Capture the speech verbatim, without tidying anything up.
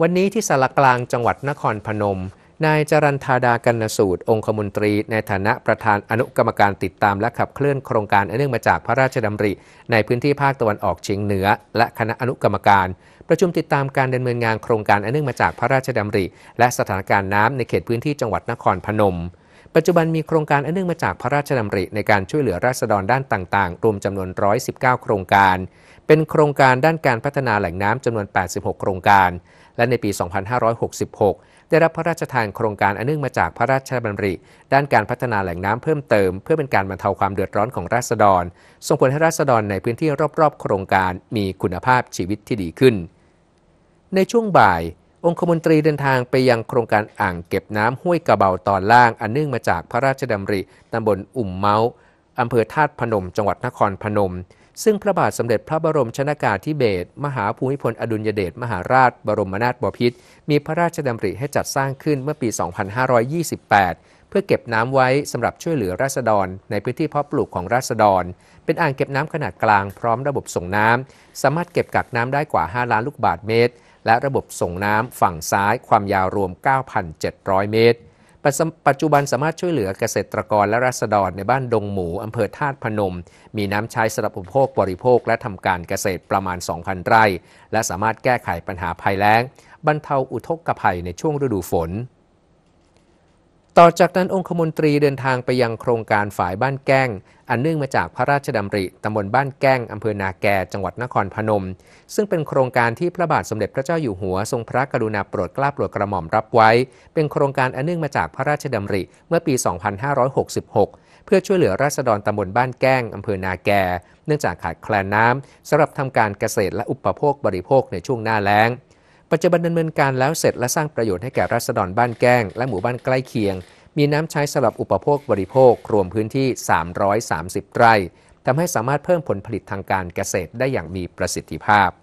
วันนี้ที่สารกลางจังหวัดนครพนมนายจรัญธาดากันนสูตรองคมนตรีในฐานะประธานอนุกรรมการติดตามและขับเคลื่อนโครงการอันเนื่องมาจากพระราชดำริในพื้นที่ภาคตะวันออกเฉียงเหนือและคณะอนุกรรมการประชุมติดตามการดำเนินงานโครงการอันเนื่องมาจากพระราชดำริและสถานการณ์น้ำในเขตพื้นที่จังหวัดนครพนมปัจจุบันมีโครงการอันเนื่องมาจากพระราชดำริในการช่วยเหลือราษฎรด้านต่างๆรวมจำนวนหนึ่งร้อยสิบเก้าโครงการเป็นโครงการด้านการพัฒนาแหล่งน้ำจำนวนแปดสิบหกโครงการและในปี สองพันห้าร้อยหกสิบหก ได้รับพระราชทานโครงการอันเนื่องมาจากพระราชดำริด้านการพัฒนาแหล่งน้ำเพิ่มเติมเพื่อเป็นการบรรเทาความเดือดร้อนของราษฎรส่งผลให้ราษฎรในพื้นที่รอบๆโครงการมีคุณภาพชีวิตที่ดีขึ้นในช่วงบ่ายองคมนตรีเดินทางไปยังโครงการอ่างเก็บน้ำห้วยกระเบาตอนล่างอันเนื่องมาจากพระราชดำริตำบลอุ่มเมาอำเภอธาตุพนมจังหวัดนครพนมซึ่งพระบาทสมเด็จพระบรมชนกาธิเบศรมหาภูมิพลอดุลยเดชมหาราชบรมนาถบพิตรมีพระราชดำริให้จัดสร้างขึ้นเมื่อปี สองพันห้าร้อยยี่สิบแปด เพื่อเก็บน้ำไว้สำหรับช่วยเหลือราษฎรในพื้นที่เพาะปลูกของราษฎรเป็นอ่างเก็บน้ำขนาดกลางพร้อมระบบส่งน้ำสามารถเก็บกักน้ำได้กว่า ห้าล้านลูกบาศก์เมตรและระบบส่งน้ำฝั่งซ้ายความยาวรวม เก้าพันเจ็ดร้อย เมตรปัจจุบันสามารถช่วยเหลือเกษตรกรและราษฎรในบ้านดงหมูอำเภอธาตุพนมมีน้ำใช้สำหรับอุปโภคบริโภคและทำการเกษตรประมาณ สองพัน ไร่และสามารถแก้ไขปัญหาภัยแล้งบรรเทาอุทกภัยในช่วงฤดูฝนต่อจากนั้นองคมนตรีเดินทางไปยังโครงการฝายบ้านแก้งอันเนื่องมาจากพระราชดำริตำบลบ้านแก้งอำเภอนาแกจังหวัดนครพนมซึ่งเป็นโครงการที่พระบาทสมเด็จพระเจ้าอยู่หัวทรงพระกรุณาโปรดเกล้าโปรดกระหม่อมรับไว้เป็นโครงการอันเนื่องมาจากพระราชดำริเมื่อปี สองพันห้าร้อยหกสิบหก เพื่อช่วยเหลือราษฎรตำบลบ้านแก้งอำเภอนาแกเนื่องจากขาดแคลนน้ำสำหรับทำการเกษตรและอุปโภคบริโภคในช่วงหน้าแล้งปัจจุบันดำเนินการแล้วเสร็จและสร้างประโยชน์ให้แก่ราษฎรบ้านแก้งและหมู่บ้านใกล้เคียงมีน้ำใช้สำหรับอุปโภคบริโภครวมพื้นที่สามร้อยสามสิบไร่ทำให้สามารถเพิ่มผลผลิตทางการเกษตรได้อย่างมีประสิทธิภาพ